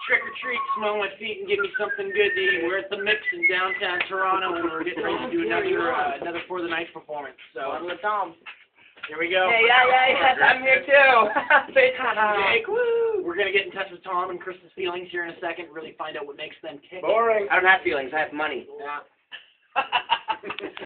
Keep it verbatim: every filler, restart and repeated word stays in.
trick or treat, smell my feet, and give me something good to eat. We're at the Mix in downtown Toronto, and we're getting ready to do another uh, another for the night performance. So with Tom. Here we go. Hey, yeah, yeah, yeah, I'm here too. Say Jake, woo! We're gonna get in touch with Tom and Chris's feelings here in a second. Really find out what makes them tick. Boring. I don't have feelings. I have money. Yeah.